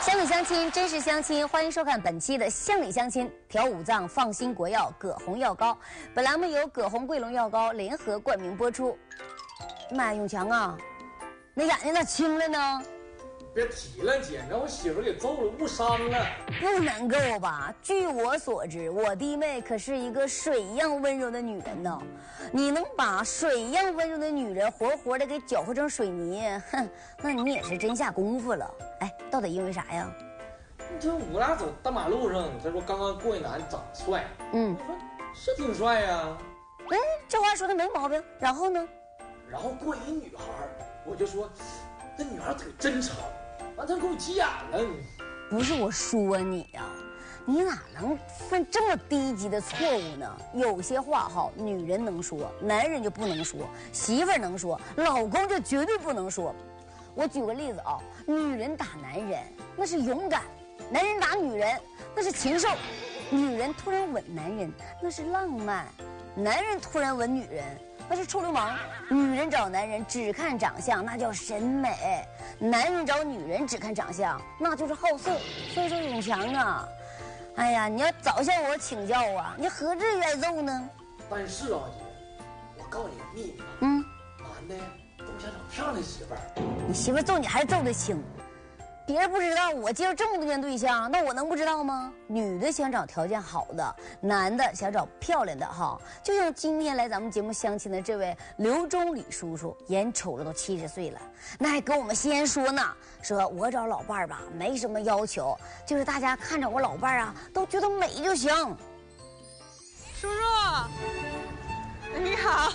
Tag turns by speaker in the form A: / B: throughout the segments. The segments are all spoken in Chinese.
A: 乡里乡亲，真实乡亲，欢迎收看本期的乡里乡亲。调五脏，放心国药，葛洪药膏。本栏目由葛洪桂龙药膏联合冠名播出。妈呀，永强啊，那眼睛咋青了呢？
B: 别提了，姐，让我媳妇给揍了，误伤了。
A: 不能够吧？据我所知，我弟妹可是一个水一样温柔的女人呢。你能把水一样温柔的女人活活的给搅和成水泥，哼，那你也是真下功夫了。哎，到底因为啥呀？
B: 这我俩走大马路上，他说刚刚过一男长得帅，我说是挺帅呀。
A: 这话说的没毛病。然后呢？
B: 然后过一女孩，我就说那女孩腿真长，完他给我急眼了。
A: 不是我说你呀，你哪能犯这么低级的错误呢？有些话哈，女人能说，男人就不能说；媳妇儿能说，老公就绝对不能说。我举个例子啊，女人打男人那是勇敢，男人打女人那是禽兽，女人突然吻男人那是浪漫，男人突然吻女人那是臭流氓。女人找男人只看长相那叫审美，男人找女人只看长相那就是好色。所以说永强啊，哎呀，你要早向我请教啊，你何至于挨揍呢？
B: 但是啊，姐，我告诉你个秘密啊，男的都想找漂亮媳妇儿。
A: 你媳妇揍你还揍得轻，别人不知道，我接触这么多年对象，那我能不知道吗？女的想找条件好的，男的想找漂亮的哈。就像今天来咱们节目相亲的这位刘忠礼叔叔，眼瞅着都70岁了，那还跟我们先说呢，说我找老伴儿吧，没什么要求，就是大家看着我老伴儿啊，都觉得美就行。
C: 叔叔，你好。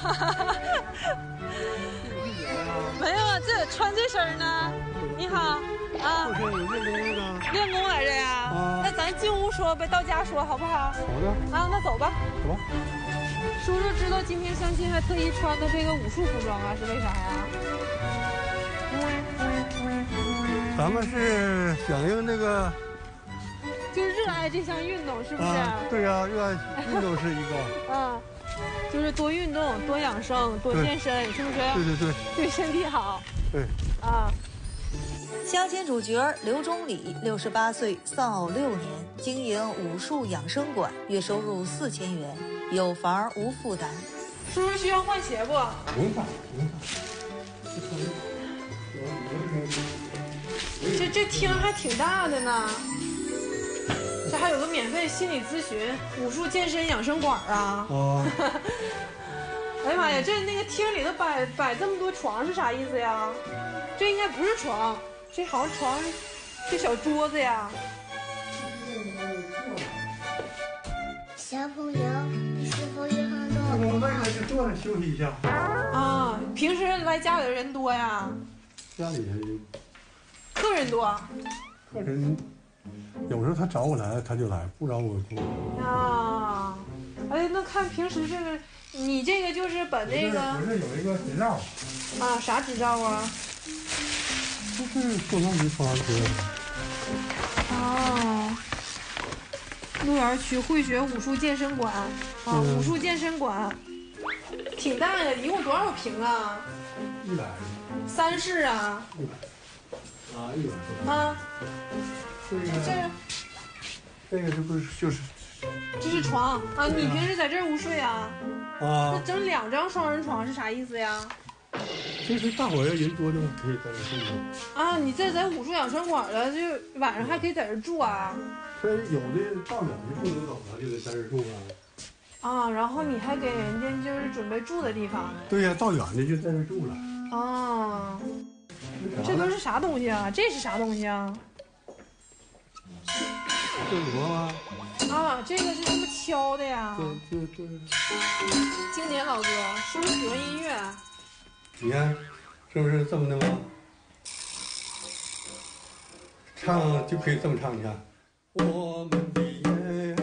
C: 没有啊，这穿这身呢。你好啊，练功来着呀。那咱进屋说呗，到家说好不好？
D: 好的。
C: 啊，那走吧。
D: 走吧。
C: 叔叔知道今天相亲还特意穿的这个武术服装啊，是为啥呀？
D: 咱们是响应那个，
C: 就是热爱这项运动，是不是？
D: 对呀，热爱运动是一个。
C: 就是多运动、多养生、多健身，是不是？
D: 对对对，
C: 对身体好。
D: 对。
E: 相亲主角刘忠礼，68岁，丧偶6年，经营武术养生馆，月收入4000元，有房无负担。
C: 叔叔需要换鞋不？
D: 不用换。
C: 这厅还挺大的呢。这还有个免费心理咨询、武术健身养生馆啊！哎呀妈呀，这那个厅里头摆这么多床是啥意思呀？这应该不是床，这好像床，这小桌子呀。
F: 小朋友，你是否有很多？
D: 我们那个就坐着休息一下。
C: 啊，平时来家里的人多呀？
D: 家里人，
C: 客人多。
D: 客人。有时候他找我来，他就来；不找我不。
C: 啊，哎，那看平时这个，你这个就是本这个。
D: 不是有一个执照。
C: 啊，啥执照啊？
D: 就是坐上级方车。
C: 哦。鹿园区慧学武术健身馆啊，武术健身馆，挺大呀，一共多少平啊
D: ？100。
C: 3室啊
D: ？100。啊，100。
C: 啊。
D: 这个这不是就是，
C: 这是床啊！你平时在这屋睡啊？那整2张双人床是啥意思呀？
D: 就是大伙要人多的话，可以在这住。
C: 啊，你这在武术养生馆了，就晚上还可以在这住啊？
D: 所以有的到远就不能走了，就得在这住啊。
C: 啊，然后你还给人家就是准备住的地方。
D: 对呀，到远的就在这住了。
C: 啊，这都是啥东西啊？这是啥东西啊？
D: 这什么吗？
C: 啊，这个是这么敲的呀？
D: 对。
C: 经典老歌，是不是喜欢音乐？
D: 你看，是不是这么的吗？唱就可以这么唱，你看。我们的眼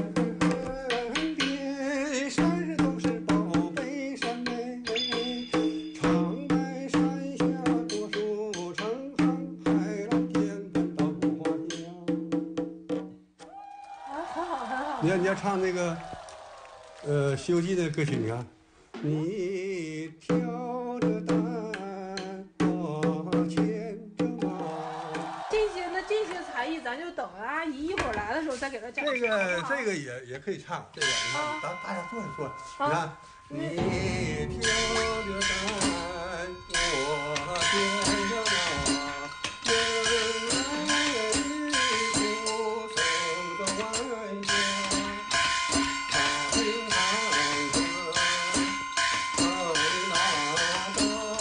D: 边山都是宝贝山妹，长白山下多树成行，海浪天边到芦花江。
C: 很好。
D: 你要唱那个，《西游记》的歌曲，你看，你挑着担，我牵着马。
C: 这些才艺，咱就等阿姨一会儿来的时候再给她展示。
D: 这个也可以唱，这个你看，大家坐一坐，你看，你挑着担，我牵着马，人来旅途送着晚霞，唱一唱歌，唱一拿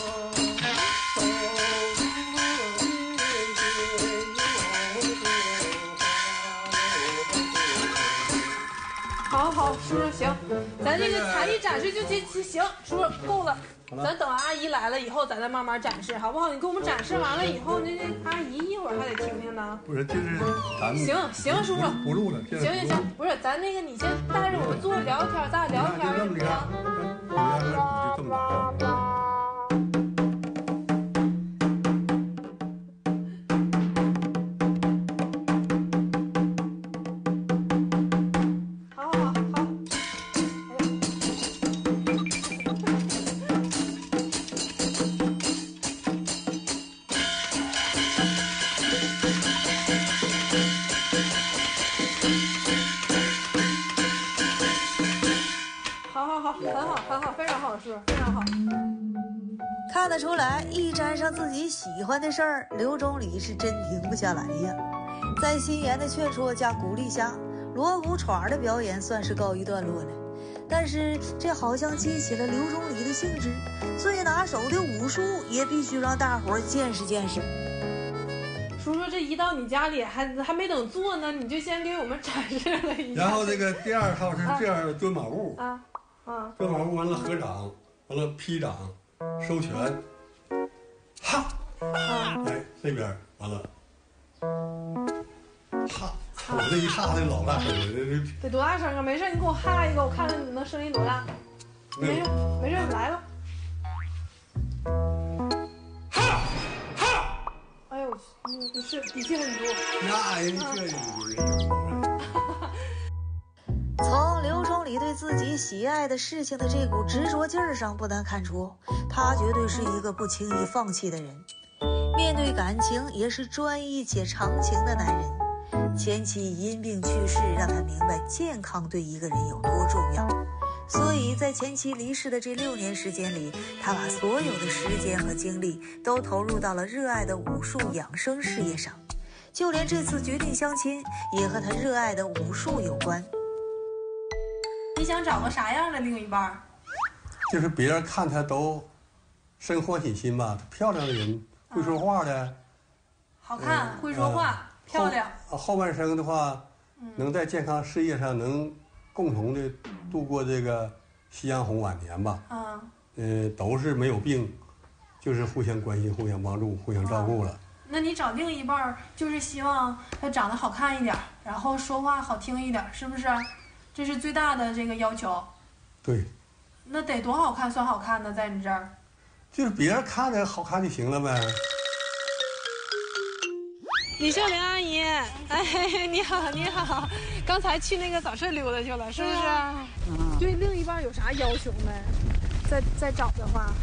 C: 好，叔叔行，咱这个才艺展示就行，叔叔够了。咱等阿姨来了以后，咱再慢慢展示，好不好？你给我们展示完了以后，那阿姨一会儿还得听听呢。
D: 不是，就是咱们
C: 行，叔叔
D: 不录了。
C: 行，不是，咱那个你先带着我们坐聊天，咱俩聊天行不行？
D: 我家那鼓就这么大。
C: 很好，非常好，叔叔非常好。
E: 看得出来，一沾上自己喜欢的事儿，刘忠礼是真停不下来呀。在心妍的劝说加鼓励下，锣鼓串的表演算是告一段落了。但是这好像激起了刘忠礼的兴致，最拿手的武术也必须让大伙儿见识见识。
C: 叔叔，这一到你家里还没等做呢，你就先给我们展示了一下。
D: 然后这个第二套是这样蹲马步蹲马步完了合掌，完了劈掌，收拳，哈，哎这边完了，哈，我这一哈的老大声了，
C: 得多大声啊？没事，你给我哈一个，我看看你能声音多大。没事，来吧。哎呦，是底气很足。
D: 那人
E: 从刘忠礼对自己喜爱的事情的这股执着劲儿上，不难看出，他绝对是一个不轻易放弃的人。面对感情，也是专一且长情的男人。前妻因病去世，让他明白健康对一个人有多重要。所以在前妻离世的这6年时间里，他把所有的时间和精力都投入到了热爱的武术养生事业上。就连这次决定相亲，也和他热爱的武术有关。
C: 你想找个啥样的另一半？
D: 就是别人看他都生欢喜心吧，漂亮的人，会说话的，
C: 好看，会说话，漂亮。
D: 后半生的话，能在健康事业上能共同的度过这个夕阳红晚年吧。都是没有病，就是互相关心、互相帮助、互相照顾了。
C: 那你找另一半就是希望他长得好看一点，然后说话好听一点，是不是？这是最大的这个要求。
D: 对。
C: 那得多好看算好看呢？在你这儿，
D: 就是别人看着好看就行了呗。
C: 李秀玲阿姨，哎，你好，你好，刚才去那个早市溜达去了，是不是？对另一半有啥要求没？再找的话，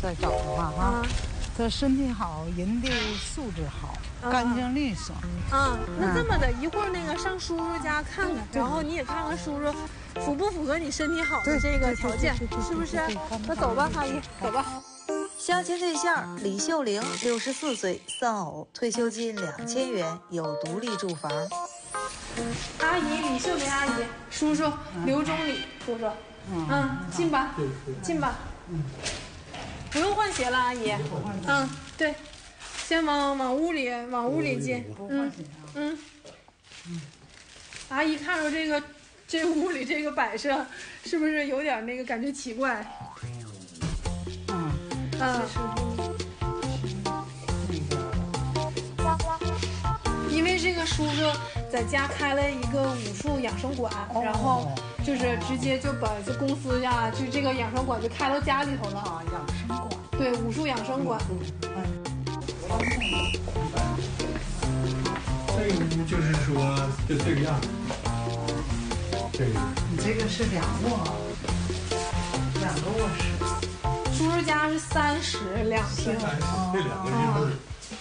G: 他身体好，人的素质好，干净利索。
C: 那这么的，一会儿那个上叔叔家看看，然后你也看看叔叔符不符合你身体好的这个条件，是不是？那走吧，阿姨，走吧。
E: 相亲对象李秀玲，64岁，丧偶，退休金2000元，有独立住房。
C: 阿姨李秀玲阿姨，叔叔刘忠礼叔叔，进吧，进吧。不用换鞋了，阿姨。对，先往屋里进。阿姨看着这屋里这个摆设，是不是有点那个感觉奇怪？因为这个叔叔在家开了一个武术养生馆，然后就是直接就把这公司呀，就这个养生馆就开到家里头了。
G: 养生馆。
C: 对，武术养生馆。
D: 这个屋就是说就这个样子。
G: 你这个是2个卧室。
C: 叔叔家是32厅。
D: 这2个地方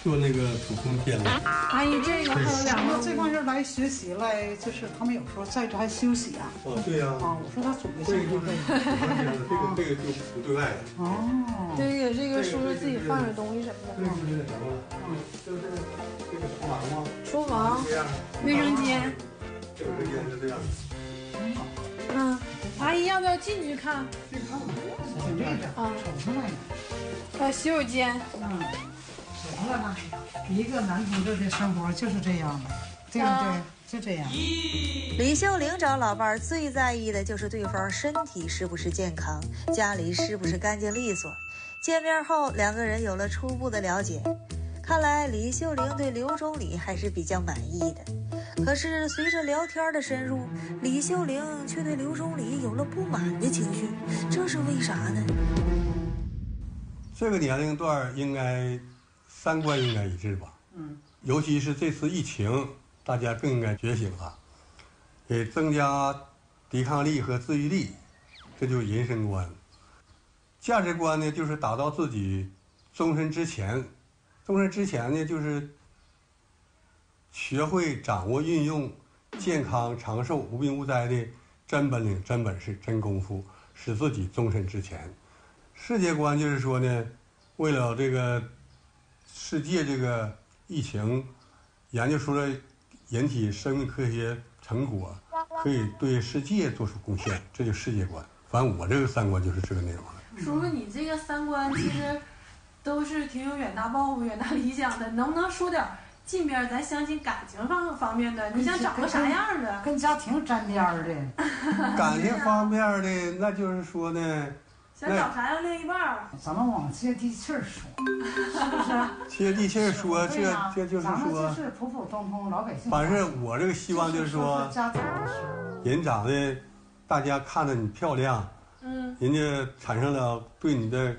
D: 做那个土空天了。
C: 阿姨，这个还有两个，
G: 这帮人来学习来，就是他们有时候在这还休息啊。
D: 哦，对呀。
G: 啊，我说他煮的
D: 这个就是这个就不对外的。
G: 哦。
C: 这个叔叔自己放点东西什么的。
D: 这就是什么？就是这个厨房吗？
C: 厨房、卫生间。
D: 这个卫生间是这样。
C: 嗯，阿姨要不要进去看？
G: 去看看，挺这个啊，瞅出来呢。
C: 洗手间。
G: 行了吧，一个男同志的生活就是这样的，对不对？就这样。
E: 李秀玲找老伴儿最在意的就是对方身体是不是健康，家里是不是干净利索。见面后，两个人有了初步的了解。看来李秀玲对刘忠礼还是比较满意的。可是随着聊天的深入，李秀玲却对刘忠礼有了不满的情绪，这是为啥呢？
D: 这个年龄段应该三观应该一致吧？尤其是这次疫情，大家更应该觉醒啊，给增加抵抗力和自愈力，这就是人生观。价值观呢，就是达到自己终身之前，终身之前呢，就是学会掌握运用健康长寿无病无灾的真本领、真本事、真功夫，使自己终身之前。世界观就是说呢，为了这个世界这个疫情，研究出了人体生命科学成果，可以对世界做出贡献，这就是世界观。反正我这个三观就是这个内容了。
C: 叔叔，你这个三观其实都是挺有远大抱负、远大理想的，能不能说点近边咱相亲感情方面的？你想找个啥样的？
G: 跟家庭沾边的。
D: 感情方面的，那就是说呢，
C: 想找啥样另一半？
G: 咱们往接地气儿说，是不是？
D: 接地气儿说，这就是
G: 咱们
D: 说，
G: 就是普普通通老百姓。
D: 反正我这个希望就是说，
G: 家庭的事。
D: 人长得，大家看着你漂亮，人家产生了对你的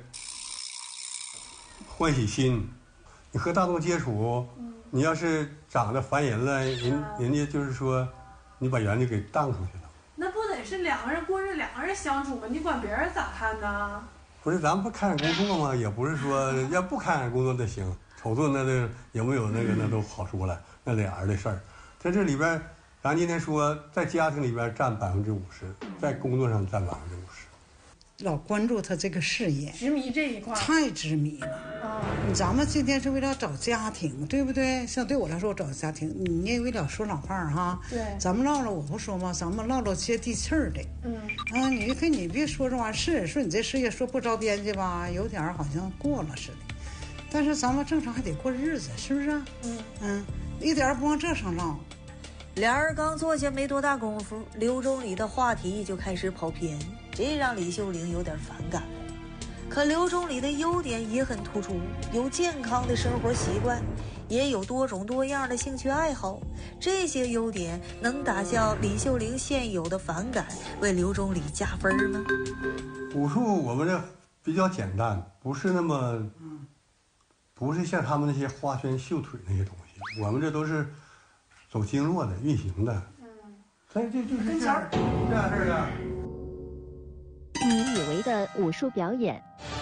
D: 欢喜心，你和大众接触，你要是长得烦人了，人家就是说，你把缘就给当出去了。
C: 那不得是两个人过日，两个人相处吗？你管别人咋看呢？
D: 不是，咱们不开展工作吗？也不是说要不开展工作都行，瞅着那个有没有那个那都好说了，那俩人的事儿，在这里边，咱今天说在家庭里边占50%，在工作上占50%。
G: 老关注他这个事业，
C: 执迷这一块，
G: 太执迷了。咱们今天是为了找家庭，对不对？像对我来说，我找家庭，你也为了说老伴儿哈。
C: 对。
G: 咱们唠唠，我不说吗？咱们唠唠接地气儿的。你别说这玩意儿是说你这事业说不着边际吧，有点好像过了似的。但是咱们正常还得过日子，是不是？一点不往这上唠。
E: 俩人刚坐下没多大功夫，刘忠礼的话题就开始跑偏，这让李秀玲有点反感了。可刘忠礼的优点也很突出，有健康的生活习惯，也有多种多样的兴趣爱好。这些优点能打消李秀玲现有的反感，为刘忠礼加分吗？
D: 武术我们这比较简单，不是那么，不是像他们那些花拳绣腿那些东西，我们这都是走经络的、运行的。所以就是这样式的。
H: 你以为的武术表演。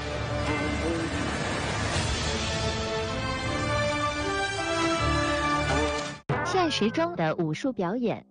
H: 现实中的武术表演。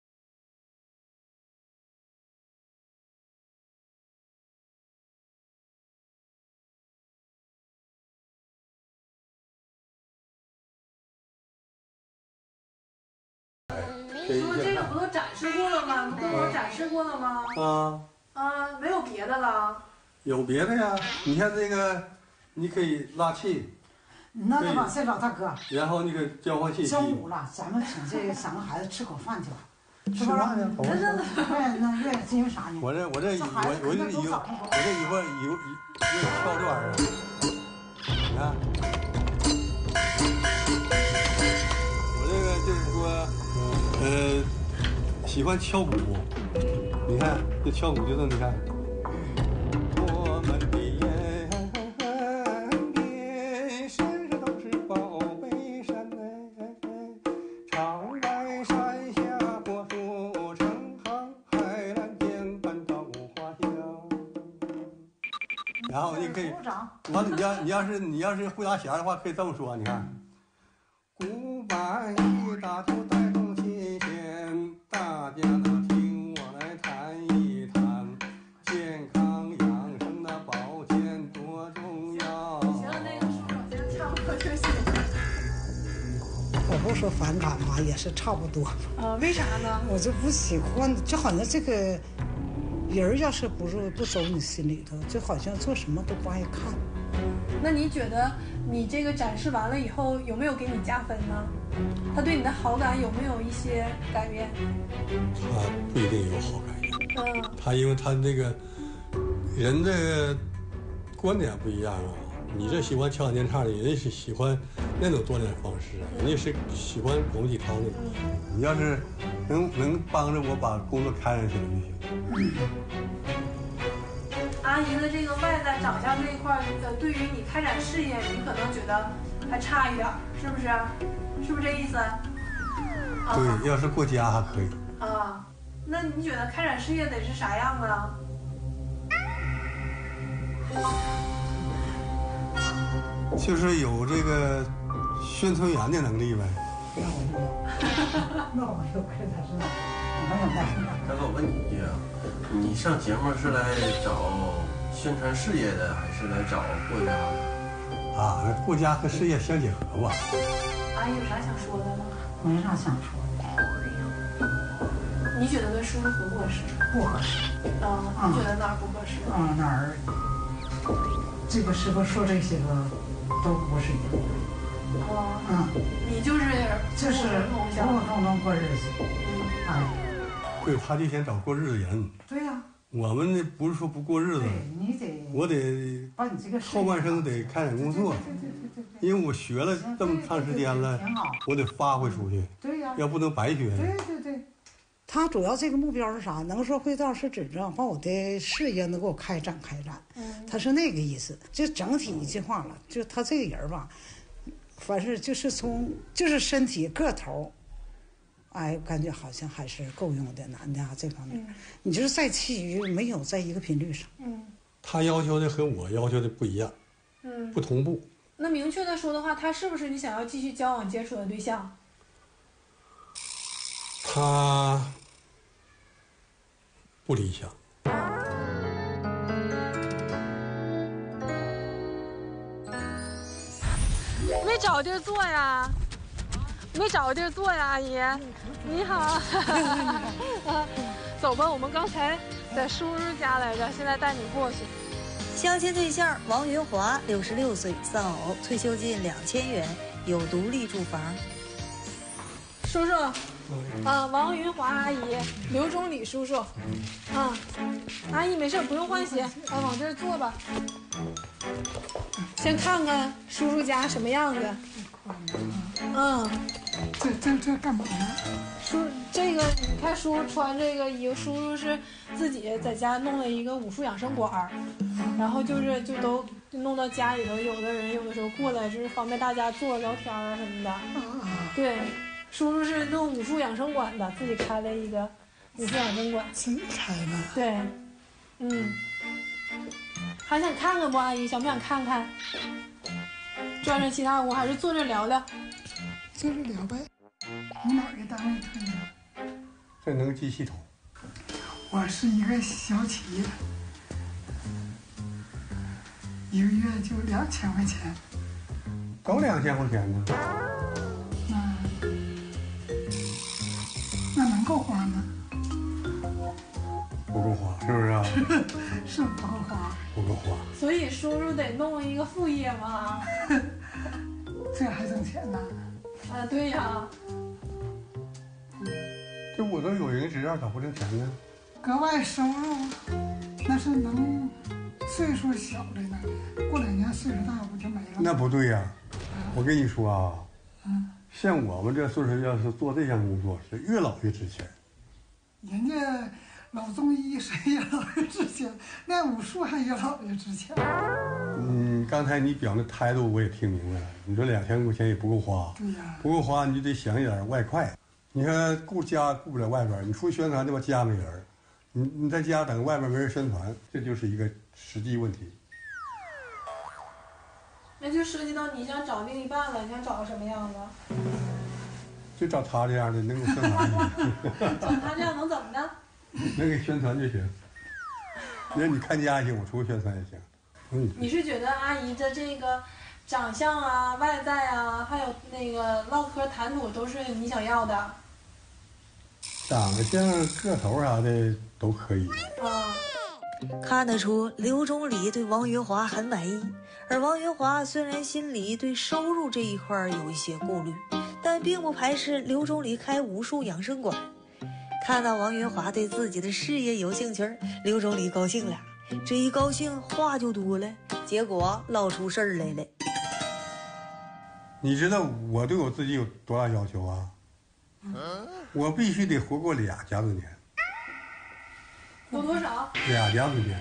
C: 说这个不都展示过了吗？不都展示过了吗？没有别的了。
D: 有别的呀，你看这个，你可以拉气。
G: 那得把这老大哥。
D: 然后那个交换信息。
G: 中午了，咱们请这3个孩子吃口饭去吧。
D: 吃饭去。
G: 那愿意因为啥呢？
D: 我这一会儿有敲这玩意儿，你看。我这个就是说，喜欢敲鼓，你看这敲鼓就是你看。我们的眼边身上都是宝贝山长白山下果树成行，海蓝天半岛无花香。然后你可以，完了你要是会打弦的话，可以这么说，你看。
G: 说反感吧，也是差不多。
C: 为啥呢？
G: 我就不喜欢，就好像这个人要是不走你心里头，就好像做什么都不爱看。
C: 那你觉得你这个展示完了以后，有没有给你加分呢？他对你的好感有没有一些改变？
I: 他不一定有好改变。他因为他这个人的观点不一样啊。你这喜欢敲键唱的，人家是喜欢那种锻炼方式，人家是喜欢龙继涛那种。你要是能帮着我把工作开上去了就行。
C: 阿姨的这个外在长相这一块，对于你开展事业，你可能觉得还差一点，是不是？是不是这意思？
I: 对，要是过家还可以。
C: 那你觉得开展事业得是啥样啊？
I: 就是有这个宣传员的能力呗。
G: 那我就开展事业，我还想干什么？
J: 大哥，我问你一句啊，你上节目是来找宣传事业的，还是来找过家的？
I: 过家和事业相结合吧。
C: 阿姨有啥想说的吗？
G: 没啥想说的。
C: 你觉得跟叔叔合不合适？
G: 不合适。
C: 你觉得哪儿不合适？
G: 哪儿？这个师傅说这些个都不是一个。
C: 你就是
G: 普普通通过日子。
I: 对，他就想找过日子人。
G: 对呀。
I: 我们呢不是说不过日子，我得
G: 把你这个
I: 后半生得开展工作。因为我学了这么长时间了，我得发挥出去。
G: 对呀。
I: 要不能白学。
G: 对。他主要这个目标是啥？能说会道是指正，把我的事业能给我开展。他是那个意思，就整体一句话了。就他这个人吧，反正就是身体个头，感觉好像还是够用的，男的这方面。你就是在其余没有在一个频率上。
I: 他要求的和我要求的不一样，不同步。
C: 那明确的说的话，他是不是你想要继续交往接触的对象？
I: 他不理想。
C: 没找地儿坐呀？没找地儿坐呀，阿姨。你好。走吧，我们刚才在叔叔家来着，现在带你过去。
E: 相亲对象王云华，66岁，丧偶，退休金2000元，有独立住房。
C: 叔叔，王云华阿姨，刘忠礼叔叔，阿姨没事不用换鞋，往这儿坐吧。先看看叔叔家什么样的。
G: 这干嘛呢？
C: 这个你看叔叔穿这个衣服，叔叔是自己在家弄了一个武术养生馆，然后就都弄到家里头，有的人有的时候过来就是方便大家坐聊天啊什么的。对，叔叔是弄武术养生馆的，自己开了一个武术养生馆。
G: 自己开的？
C: 对，还想看看不，阿姨？想不想看看？转转其他屋，还是坐这聊聊？
G: 坐这聊呗。你哪个单位退的？
I: 这能机系统。
G: 我是一个小企业，一个月就2000块钱。
I: 都2000块钱呢？
G: 那能够花吗？
I: 不够花，是不是啊？
G: 是不够花。
I: 不够花。
C: 所以叔叔得弄一个副业嘛。
G: 这还挣钱呢？
C: 对呀。
I: 这我都有人执照，咋不挣钱呢？
G: 额外收入，那是能岁数小的呢，过2年岁数大不就没了？
I: 那不对呀，我跟你说啊，像我们这岁数要是做这项工作，是越老越值钱。
G: 人家老中医谁越老越值钱，练武术还越老越值钱。
I: 刚才你表那态度我也听明白了。你说2000块钱也不够花，
G: 对呀，
I: 不够花你就得想一点外快。你看顾家顾不了外边，你出去宣传对吧？家没人，你在家等外边没人宣传，这就是一个实际问题。
C: 那就涉及到你想找另一半了，你想找个什么样的？
I: 就找他这样的，能够宣传。
C: 找他这样能怎么的？
I: 能给宣传就行。那你看家行，我出去宣传也行。
C: 你是觉得阿姨的这个长相啊、外在啊，还有那个唠嗑谈吐都是你想要的？
I: 长相、个头啥的都可以。
E: 看得出刘忠礼对王云华很满意，而王云华虽然心里对收入这一块有一些顾虑，但并不排斥刘忠礼开武术养生馆。看到王云华对自己的事业有兴趣，刘忠礼高兴了。这一高兴话就多了，结果闹出事儿来了。
I: 你知道我对我自己有多大要求啊？我必须得活过2甲子年。
C: 活多少
I: ？2甲子年。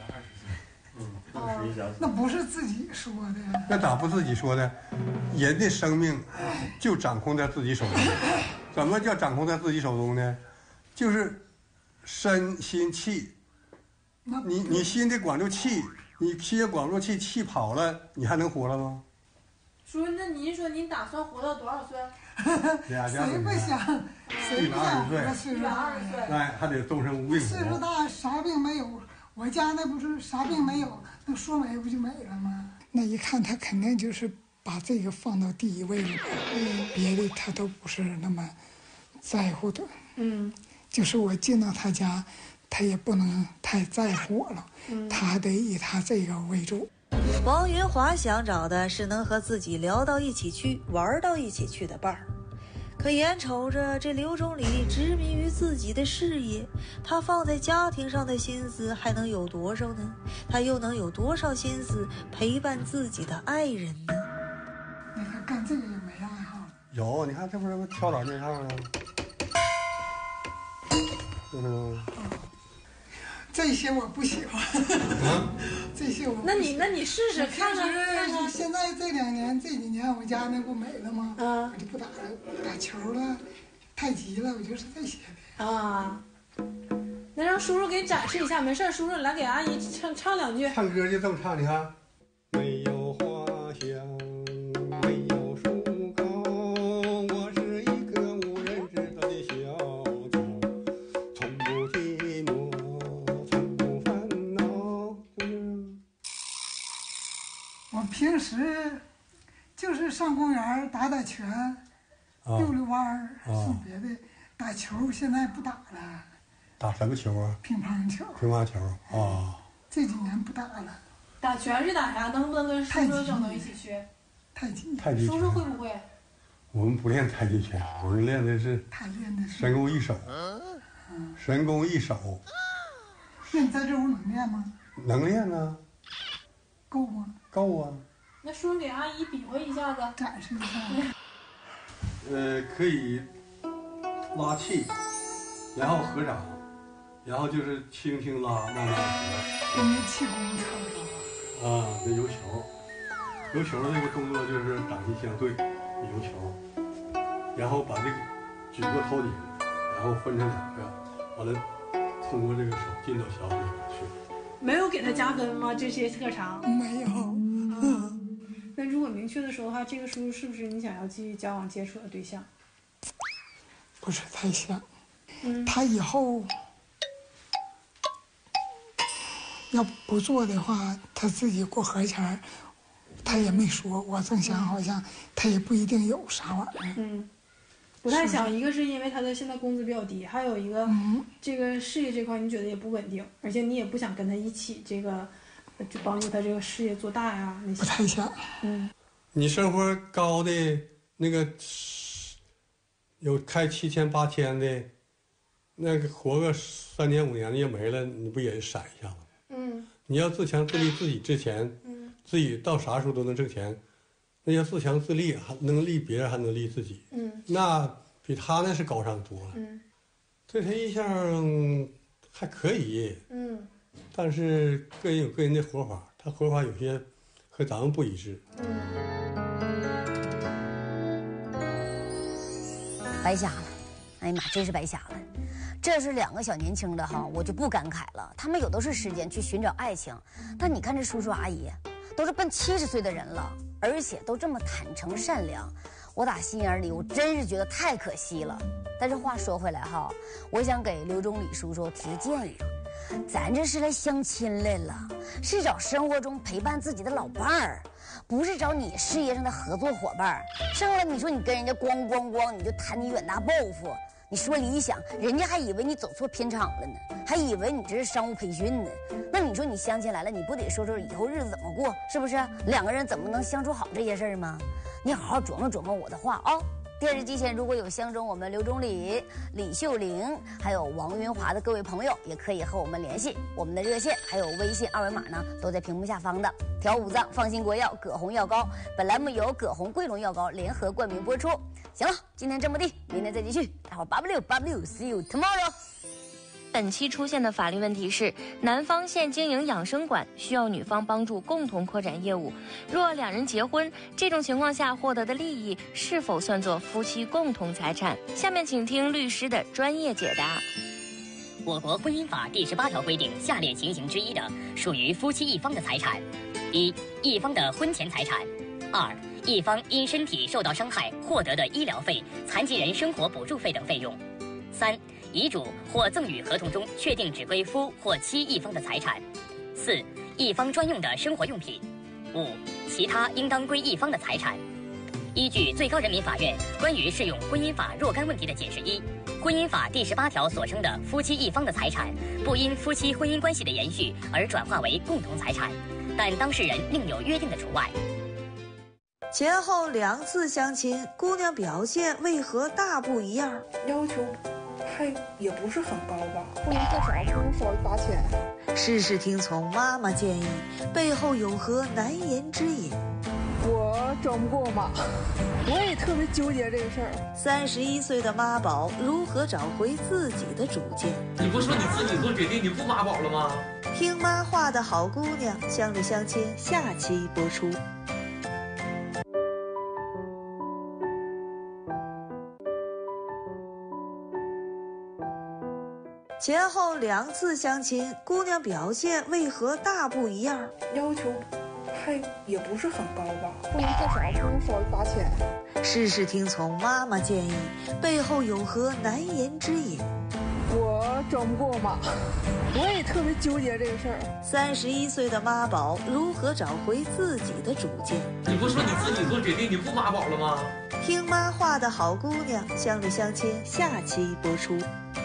J: 61甲子。
K: 那不是自己说的。
I: 那咋不自己说的？人的生命就掌控在自己手中。怎么叫掌控在自己手中呢？就是身心气。你心得管住气，你心也管不住气，气跑了，你还能活了吗？
C: 叔，那您说您打算活到多少岁
K: 谁不想活岁数大呀？
I: 哎，还得终身无病。
K: 岁数大啥病没有，我家那不是啥病没有，那说没不就没了吗？那一看他肯定就是把这个放到第一位了，别的他都不是那么在乎的。就是我进到他家，他也不能太在乎我了，他得以他这个为主。
E: 王云华想找的是能和自己聊到一起去、玩到一起去的伴儿，可眼瞅着这刘忠礼执迷于自己的事业，他放在家庭上的心思还能有多少呢？他又能有多少心思陪伴自己的爱人呢？
K: 你看干这个也没爱好。
I: 有，你看这不是跳蚤介绍吗？
K: 这些我不喜欢，这些我不喜欢。
C: 那你试试看看。
K: 现在这几年我家那不没了吗？我就不打了，打球了，太极了，我就是这些的。
C: 那让叔叔给展示一下，没事，叔叔来给阿姨唱2句。
I: 唱歌就这么唱，你看。没有花香，没有树高，我是一个无人知道的小草，从不寂寞，从不烦恼。
K: 我平时就是上公园打打拳，溜溜弯儿，是别的。打球现在不打了。
I: 打什么球啊？
K: 乒乓球。
I: 乒乓球啊。
K: 这几年不打了。
C: 打拳是打啥？能不能跟叔叔整到一起去？
K: 太极。
I: 太极拳。
C: 叔叔会不会？
I: 我们不练太极拳，我们练的是。
K: 他练的是
I: 神功一手。神功一手。
K: 那你在这屋能练吗？
I: 能练啊。
K: 够吗？
I: 够啊。
C: 那叔叔给阿姨比划一下子，
K: 展示一下。
I: 可以拉气，然后合掌，然后就是轻轻拉，慢慢合。
K: 跟那气功差不多。
I: 这游球，游球这个动作就是掌心相对，游球，然后把这个举过头顶，然后分成2个，完了通过这个手进到小腿去。
C: 没有给他加分吗？这些特长
K: 没有。
C: 那如果明确的说的话，这个叔叔是不是你想要继续交往接触的对象？
K: 不是太像。他以后要不做的话，他自己过河钱，他也没说。我正想，好像他也不一定有啥玩意儿。
C: 不太想。一个是因为他的现在工资比较低，还有一个，这个事业这块你觉得也不稳定，而且你也不想跟他一起这个。就帮助他这个事业做大呀，那些
K: 不太像。
I: 你生活高的那个，有开7000、8000的，那个活个3年5年的也没了，你不也闪一下吗？你要自强自立，自己之前，自己到啥时候都能挣钱，那要自强自立，还能立别人，还能立自己。那比他那是高尚多了。对他印象还可以。但是个人有个人的活法，他活法有些和咱们不一致。
A: 白瞎了，哎呀妈，真是白瞎了。这是2个小年轻的哈，我就不感慨了。他们有的是时间去寻找爱情，但你看这叔叔阿姨，都是奔70岁的人了，而且都这么坦诚善良，我打心眼里我真是觉得太可惜了。但是话说回来哈，我想给刘忠礼叔叔提个建议。 咱这是来相亲来了，是找生活中陪伴自己的老伴儿，不是找你事业上的合作伙伴。上来你说你跟人家咣，你就谈你远大抱负，你说理想，人家还以为你走错片场了呢，还以为你这是商务培训呢。那你说你相亲来了，你不得说说以后日子怎么过，是不是？两个人怎么能相处好这些事儿吗？你好好琢磨琢磨我的话啊。电视机前如果有相中我们刘忠礼、李秀玲还有王云华的各位朋友，也可以和我们联系，我们的热线还有微信二维码呢都在屏幕下方的。调五脏放心国药葛洪药膏，本栏目由葛洪桂龙药膏联合冠名播出。行了，今天这么地，明天再继续，大伙儿886 ，See you tomorrow。
L: 本期出现的法律问题是，男方现经营养生馆，需要女方帮助共同扩展业务。若两人结婚，这种情况下获得的利益是否算作夫妻共同财产？下面请听律师的专业解答。
M: 我国婚姻法第18条规定，下列情形之一的，属于夫妻一方的财产：一、一方的婚前财产；二、一方因身体受到伤害获得的医疗费、残疾人生活补助费等费用；三、遗嘱或赠与合同中确定只归夫或妻一方的财产；四、一方专用的生活用品；五、其他应当归一方的财产。依据最高人民法院关于适用婚姻法若干问题的解释一，婚姻法第18条所称的夫妻一方的财产，不因夫妻婚姻关系的延续而转化为共同财产，但当事人另有约定的除外。
E: 前后2次相亲，姑娘表现为何大不一样？
N: 要求还也不是很高吧，不能太少，不能少于8000。
E: 事事听从妈妈建议，背后有何难言之隐？
N: 我整不过妈，我也特别纠结这个事儿。
E: 31岁的妈宝如何找回自己的主见？
B: 你不说你自己做决定，你不妈宝了吗？
E: 听妈话的好姑娘，相侣相亲下期播出。前后2次相亲，姑娘表现为何大不一样？
N: 要求还也不是很高吧，不能太少，不能少于8000。
E: 事事听从妈妈建议，背后有何难言之隐？
N: 我整不过妈，我也特别纠结这个事儿。
E: 31岁的妈宝如何找回自己的主见？
B: 你不说你自己做决定，你不妈宝了吗？
E: 听妈话的好姑娘，相侣相亲下期播出。